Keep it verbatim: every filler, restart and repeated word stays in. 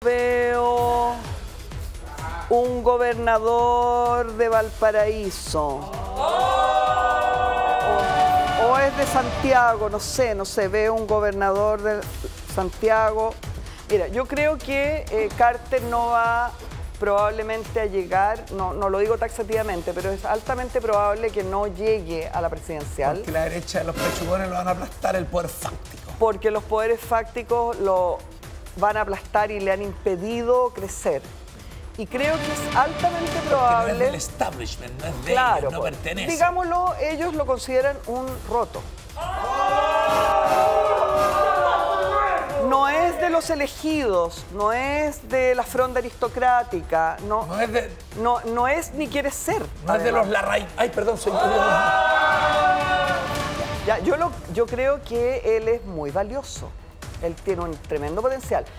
veo un gobernador de Valparaíso. O, o es de Santiago, no sé, no sé, veo un gobernador de Santiago. Mira, yo creo que eh, Carter no va probablemente a llegar, no, no lo digo taxativamente, pero es altamente probable que no llegue a la presidencial. Porque la derecha de los pechugones lo van a aplastar el poder fáctico. Porque los poderes fácticos lo van a aplastar y le han impedido crecer. Y creo que es altamente probable... Porque no es del establishment, no es de claro, ellos, no pues, pertenece. digámoslo, ellos lo consideran un roto. No es de los elegidos, no es de la fronda aristocrática, no, No es de... no, no es ni quiere ser. No es de los Larraín. Ay, perdón, soy italiano. Ya, yo, lo, yo creo que él es muy valioso. Él tiene un tremendo potencial.